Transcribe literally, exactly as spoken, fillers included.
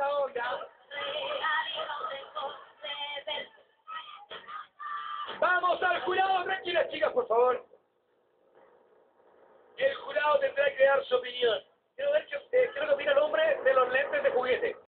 la onda. Vamos al jurado, tranquilas chicas, por favor. El jurado tendrá que dar su opinión. Quiero ver qué, eh, quiero que opina el hombre de los lentes de juguete.